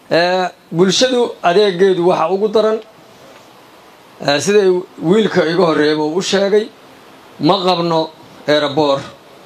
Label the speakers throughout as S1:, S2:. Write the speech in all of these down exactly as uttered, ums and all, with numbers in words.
S1: bulshadu adeegeedu waxa ugu daran siday wiilka iga horeeyay u sheegay ma qabno airport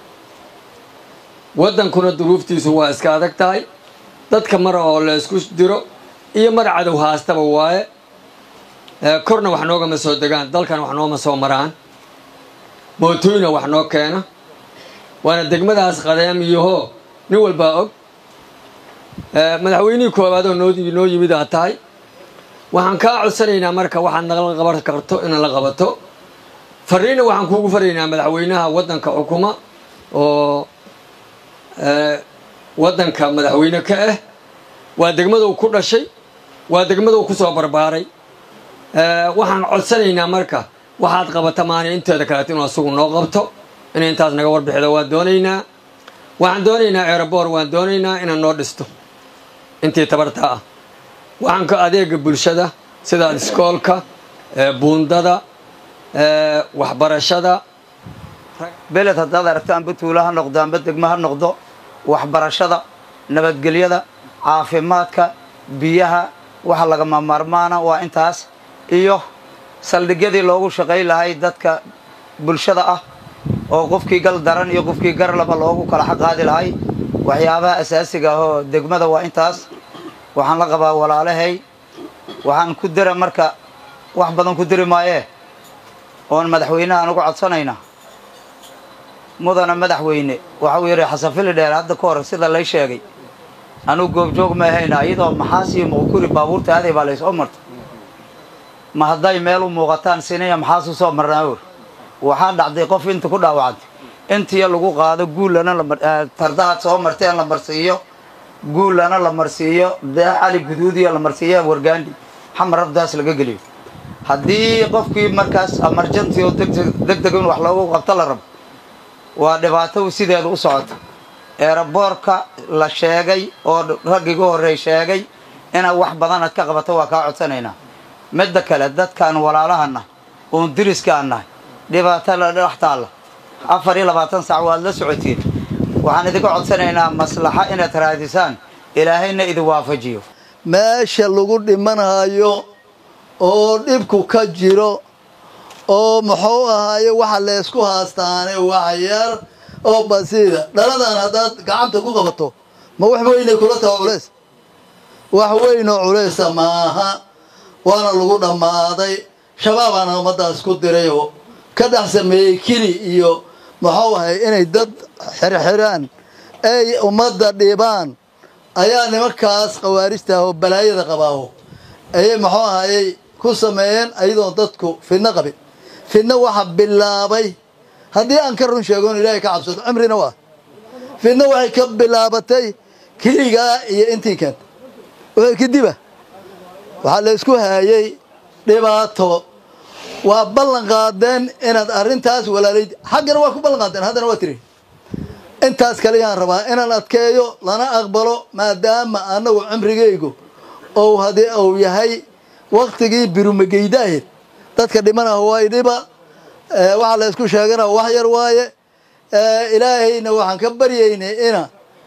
S1: wadankuna duruuftiisu waa iska adag tahay dadka mar oo la isku diro iyo mar cadow haastaba waaye korna wax nooga ma soo degaan dalkan wax nooma soo maraan mootooyina wax noo keena waana degmadaas qadeem iyo nin walba og madaxweynihii koowaad oo noo yimid aad tahay waxaan kaa codsanaynaa marka waxaad nagala qaban karto inaad la qabato fariina waxaan kuugu faraynaa madaxweynaha waddanka xukuma oo waddanka madaxweyne ka ah waa degmaduu ku dhashay waa degmaduu ku soo barbaaray waxaan codsanaynaa marka waxaad qabata maana inteeda kaleeto inuu asugu noo qabto inay intaas naga warbixido waan doonaynaa waxaan doonaynaa airport waan doonaynaa inaad noo dhisto intii tabarta ah waxaan ka adeega bulshada sida iskoolka buundada waxbarashada
S2: beled haddaad aragto amba tuulo ha noqdo amba degmo ha noqdo waxbarashada nabadgelyada caafimaadka biyaha waxa lagama maarmaana waa intaas iyo saldhigyadii loogu shaqayn lahay dadka bulshada ah oo qofkii gal daran iyo qofkii gar laba loogu kala xaqaadi lahay waxyaabaha asaasiga ah oo degmada waa intaas waxaan la qabaa walaalahay waxaan ku dira marka wax badan ku diri maayee oon madaxweynaha anugu codsanayna mudana madaxweyne waxa uu yiri xasan fili dheer hadda ka hor sida la sheegay anugu goobjoog ma hayna iyadoo maxaasi muqkuri baabuurta aaday baa la soo martay ma hadday meel u muuqataan sinaya maxaasu soo marnaa waxaan dhacday qof inta ku dhaawacantay intii lagu qaado guulana la tardaha soo marteen la marsiiyo guulana la marsiiyo daali guduudiya la marsiiyo wargaandi xamar rabdaas laga galiyo haddii qofkii markaas emergency oo degdeg in wax loogu qabto la rabo waa dhibaato sideeda u socota airportka la sheegay oo raggiga horeey sheegay ina wax badan aad ka qabato waa ka codsanaynaa midda kale dadkan walaalahana oo diriskaana dhibaato la dhaxtaala afar iyo labaatan saac waad la socotiin waxaan idinka codsanaynaa maslaxa inaad raadisaan ilaahayna idin waafajiyo
S3: meesha lagu dhimanayo oo dhibku ka jiro oo muxuu ahaaye waxa la isku haastaane wax yar oo basiira dhaladan haddaad gacanta ku qabato ma wax weyn kula tahay culays wax weyn oo culays maaha waana lagu dhamaaday shabaabana umadaas ku diray oo ka dhax sameeyay kili iyo muxuu ahaay inay dad xirxiraan ay umada dhibaan ayaa nimankaas qawaarista oo balaayada qabaaho ay muxuu ahaay ku sameeyeen ayadoo dadku fidna qabin fidna waxa bilaabay haddii aan ka run sheego ilaahay ka cabsado cimrina waa fidna waxay ka bilaabatay kiliga iyo intii kan oo kidiba waxa la isku haayay dhibaato waa ballan qaadeen inaad arintaas walaalid xaqana waa ku ballan qaadeen hadana waa tiri intaas kale yaan rabaa inaan adkeeyo lana aqbalo maadaama anagu cimrigeygu oo hadii uu yahay waqtigii birumageydaahid dadka dhimana way dhiba waxa la isku sheegana wax yar waaye ilaahayna waxaan ka baryaynay ina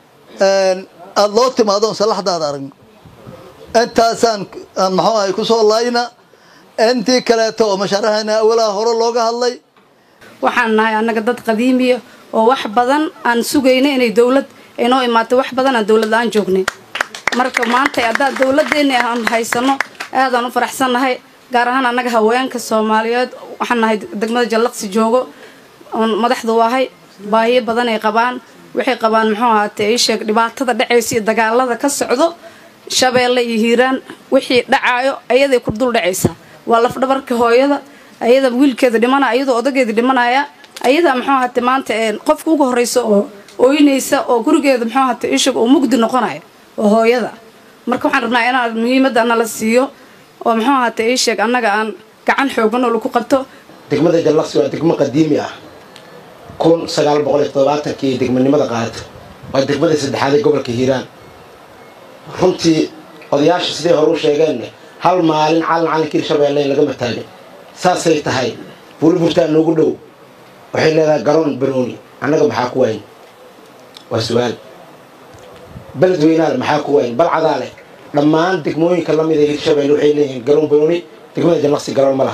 S3: aad loo timaado salaxdaada aragno intaasaan maxaa ay ku soo laayna intii kaleeto oo mashaariicna awalaha hore looga hadlay
S4: waxaan nahay anaga dad qadiimiya oo wax badan aan sugaynay inay dawlad inoo imaato wax badan aan dawlad aan joognay marka maanta hadda dawladeena aan haysano aad aan u faraxsanahay gaar ahaan anaga haweenka Soomaaliyeed waxaan nahay degmada Jallaqsi joogo oo madaxdu wahay baahiyo badan ay qabaan waxay qabaan muxuu ahaatay ay sheeg dhibaatada dhacaysa iyo dagaalada ka socdo shabeelle iyo hiiraan wixii dhacayo ayada ku dul dhacaysa waa laf dhabarka hooyada ayada wiilkeeda dhimanaya ayada odageeda dhimanaya ayada muxuu ahaatay maanta ee qofka ugu horeyso oo ooynaysa oo gurigeeda muxuu ahaatay ishag oo mugdi noqonaya oo hooyada marka waxaan rabnaa inaan muhiimadda la siiyo oo muxuu ahaatay ay sheeg annaga aan gacan xoogan oo lagu qabto
S5: degmada Jallaqsi waa degmo qadiimi ah kun sagaal boqol iyo todobaatan kii degmanimada qaadatay waa degmada saddexaad ee gobolka Hiiraan runtii odayaasha sidii hore u sheegeen hal maalin calan calankii Shabeelle laga mataagay saasay tahay burburta noogu dhow waxay leedahay garoon barooni annaga maxaa ku weyn waa su'aal balad weynaal maxaa ku weyn bal cadaale dhammaan degmooyinka la mid ee hirshabeelle waxay leeyihiin garoon banooni degmada Jallaqsi garoon ma laha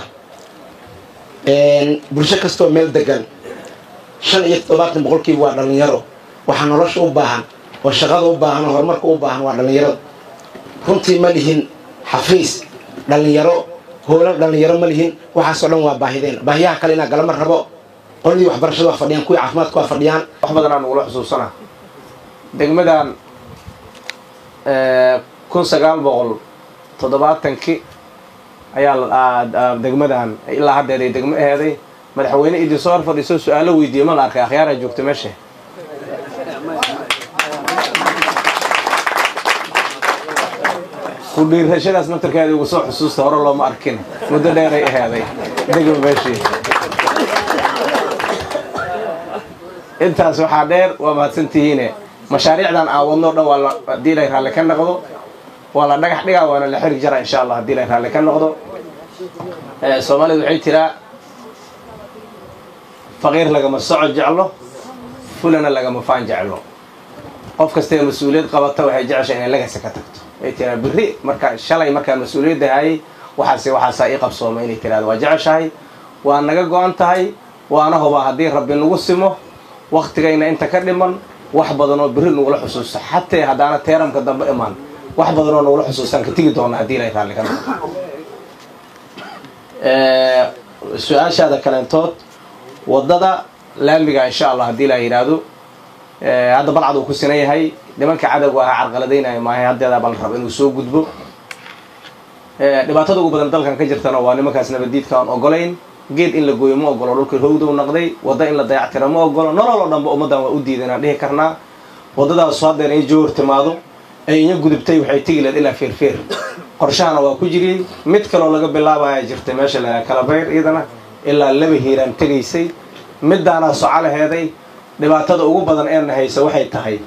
S5: bulsho kastoo meel degan shan iyo toddobaatan boqolkiiba waa dhalinyaro waxaa nolosha u baahan oo shaqada u baahan oo horumarka u baahan waa dhalinyarada runtii ma lihin xafiis dhalinyaro howlo dhalinyaro ma lihin waxaasoo dhan waa baahideen baahiyaha kale inaa galama rabo qoladii waxbarashada waa fadhiyaan kuwii caafimaadka waa fadhiyaan
S6: wax badan aan ugula xusuusana degmadan kun sagaal boqol toddobaatankii ayaa degmadan ilaa haddeed ay degmo aheeday madaxweyne idin soo hor fadhiiso su-aalo weydiiye ma la arkay akhyaar ay joogto meesha ku dhiirashadaas naftarkeeda ugu soo xusuusta hore looma arkin muddo dheeray aheeday degma meeshii intaas waxaa dheer waa mahadsantihiine mashaariicdan aan wadno dhan waa haddii lay raalli ka noqdo waa la dhagax dhigaa waana la xiri jara insha allah haddii lay raalli ka noqdo soomaalidu waxay tiraa faqiir lagama soco jeclo fulana lagama faan jeclo qof kastee mas-uuliyad qabata waxay jeceshay inay lagasa ka tagto ay tiraa berri markaa shalay markaan mas-uuliyadda hayay waxaase waxaasaa ii qabsooma inay tiraado waa jeceshahay waa naga go-an tahay waana hubaa haddii rabbi nagu simo waktigayna inta ka dhiman wax badan oo berri nagula xusuusta xatee haddaana teeramka dambe imaan wax badan oo nagula xusuustaan ka tegi doona haddii lay raalli ka noqdo su-aashaada kaleentood waddada laamiga insha allah haddii la yidhaahdo hadda balcad uu ku sinan yahay nimanka cadowga ahaa carqaladaynaya maahay haddeedaa bal rab inuu soo gudbo dhibaatada ugu badan dalkan ka jirtana waa nimankaas nabaddiidka aan ogolayn geed in la gooyo ma ogolo dhulkii howdow naqday wadda in la dayactira ma ogolo nolol oo dhanba ummaddan waa u diidan aan dhihi karnaa waddadaasu haddeena ay joor timaado ay inya gudubtay waxay tegi lahayd ilaa feerfeer qorshahana waa ku jiriyey mid kaloo laga bilaabaya jirtay meesha la kalabayr iyadana ilaa laba hiiraan tegaysay middaanaa socolaheeday dhibaatada ugu badan ee nahaysa waxay tahay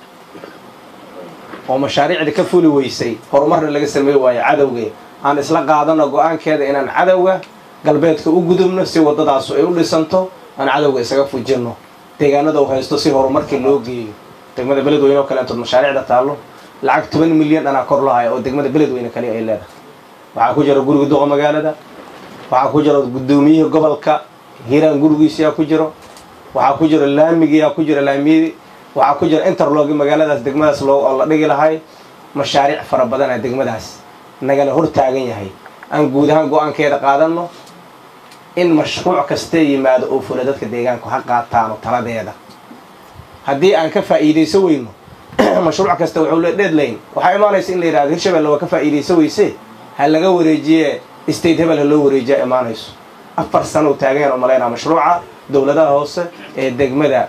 S6: oo mashaariicda ka fuli weysay horumarna laga sameey waayo cadowga aan isla qaadano go-aankeeda inaan cadowga galbeedka u gudubno si waddadaasu ay u dhisanto aan cadowga isaga fujinno deegaanada uu haysto si horumarkii loo geeyo degmada beledweyne oo kaleentood mashaariicda taallo lacag toban milyan dhanaa kor lahaya oo degmada beledweyne kaliya ay leedahay waxaa ku jira guriga duqa magaalada waxaa ku jira guddoomiyihii gobolka hiiraan gurigiisiyaa ku jiro waxaa ku jira laamigiyaa ku jira laamiyadii waxaa ku jira interlogi magaaladaas degmadaas loo oo la dhigi lahay mashaariic fara badana degmadaas nagala hor taagan yahay aan guud ahaan go-aankeeda qaadanno in mashruuc kastee yimaado oo fula dadka deegaanku ha qaataano taladeeda haddii aan ka faa'iidayso weyno mashruuc kasta wuxuu le deadline waxaa imaanaysa in la yidhahdo hirshabelle waa ka faa'iidayso weyse ha laga wareejiye state hebel ha loo wareejiya imaanayso afar sano u taageen oo malaynaa mashruuca dowladaha hoose ee degmada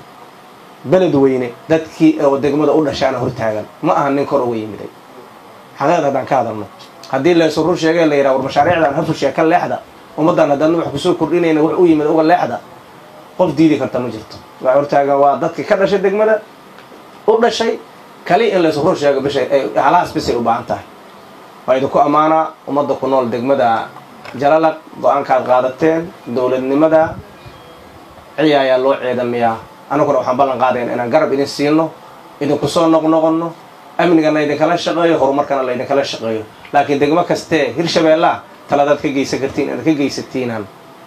S6: beledweyne dadkii oo degmada u dhashaana hortaagan ma aha nin kor uga yimiday xaqeed haddaan ka hadalno haddii laysu rur sheegee la yidhaha war mashaariicdan ha fushee ka leexda ummaddan haddana wax kusoo kordhinayna wax u yimid uga leexda qof diidi karta ma jirto waa hortaagan waa dadkii ka dhashay degmada u dhashay kali in laysu rur sheego bishay halahaas bisay u baahan tahay waa idinku ammaanaa ummadda ku nool degmada jalalaq go-aankaad qaadateen dowladnimada ciya ayaa loo ciidamiyaa anaguna waxaan ballan qaadayna inaan garab idin siino idinku soo noqnoqonno amnigana idinkala shaqeeyo horumarkana laydinkala shaqeeyo laakiin degmo kastee hirshabeellaa taladaad ka geysan kartiin inaad ka geysatiinaan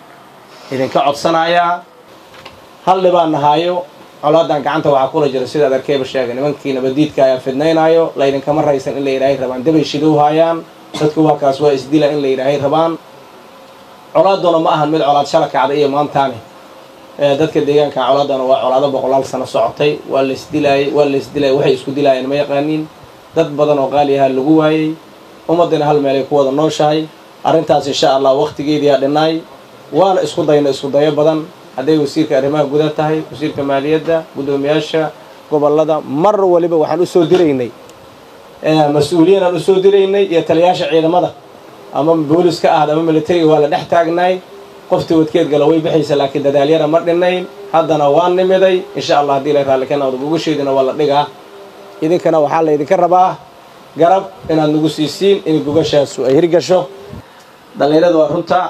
S6: idinka codsanayaa hal dhibaan nahaayo colaadan gacanta waxaa kula jira sidaad arkeeba sheegay nimankii nabadiidka ayaa fidnaynaayo laydinkama raysan in la yidhaahay rabaan dabay shidow haayaan dadku waakaas waa isdila in la yidhaahay rabaan colaaduna ma ahan mid colaad shala kacda iyo maantaani dadka deegaanka colaadana waa colaado boqolaal sano socotay waa la isdilaayay waa la isdilayay waxay isku dilaayeen ma yaqaaniin dad badan oo qaali ahaa lagu waayey ummaddina hal meelay ku wada nooshahay arrintaas insha allah waqtigeediyaa dhinnaay waana isku dayna isku dayo badan hadday wasiirka arrimaha guda tahay wasiirka maaliyadda guddoomiyaasha gobollada mar waliba waxaan u soo diraynay mas-uuliyiin aan u soo diraynay iyo taliyaasha ciidamada ama booliska ahad ama militariga waa la dhex taagnaay qoftii wadkeed gala way bixaysa laakiin dadaalyara ma dhinnayn haddana waa nimiday insha allah haddii la raalli ka noqdo gogasheedina waa la dhigaa idinkana waxaa laydinka rabaa garab inaad nagu siisiin in gogashaasu ay hirgasho dhallinyaradu waa runta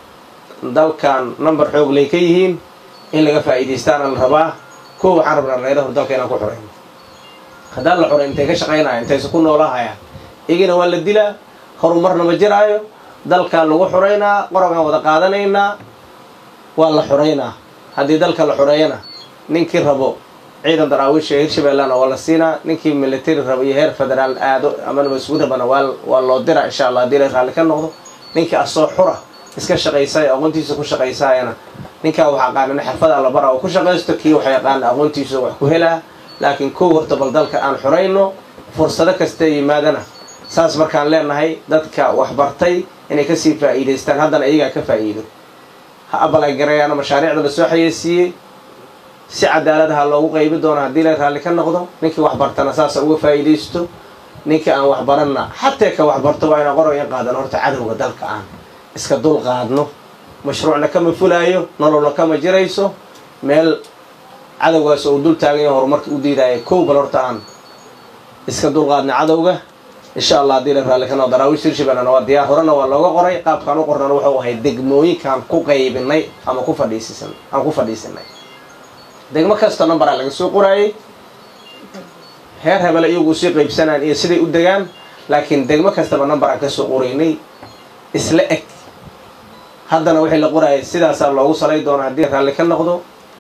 S6: dalkan number xoog lay ka yihiin in laga faa'iidaystaana la rabaa kuwa waxaan rabnaa dhallinyaradu dalka inaan ku xurayno haddaan la xuray intay ka shaqaynaya intaysa ku noolahayaan iyagina waa la dilaa horumarna ma jiraayo dalkaa lagu xureynaa qorogaan wada qaadanaynaa waa la xureynaa haddii dalka la xureeyana ninkii rabo ciidan daraawiisha hirshabeellana waa la siinaa ninkii military rabo iyo heer federaal aado ama mas-uul rabana waa waa loo diraa insha allah haddii la raalli ka noqdo ninkii asoo xura iska shaqaysay aqoontiisa ku shaqaysaayana ninkaa wax aqaanana xirfada alla bara oo ku shaqaysto kii wax yaqaana aqoontiisa wax ku helaa laakiin kow horta bal dalka aan xurayno fursado kasta yimaadana saas markaan leenahay dadka wax bartay inay kasii faa'iidaystaan haddana iyagaa ka faa'iido ha abalay gareeyaan mashaariicda la soo xayeysiiyey si cadaaladaha loogu qaybi doono haddii la raalli ka noqdo ninkii wax bartana saasa uga faa'iidaysto ninkii aan wax baranna xatee ka wax barto waa inaan qoro in qaadan horta cadowga dalka aan iska dul qaadno mashruucna kama fulaayo nololna kama jirayso meel cadowgaas oo dul taagan yahay horumarka u diidaya kow bal horta aan iska dul qaadna cadowga insha allah haddii la raalli ka noqdo daraawiishta hirshabeellena waa diyaar horena waa looga qoray qaabkaan u qornana wuxuu ahay degmooyinkaan ku qaybinay ama ku fadhiisisan aan ku fadhiisinay degmo kasta numberaa laga soo qoraayay heer hebele iyagu sii qaybsanaan iyo siday u degaan laakiin degmo kastaba number aan ka soo qoraynay isla eg haddana wixii la qoraayay sidaasaa loogu salay doona haddii raalli ka noqdo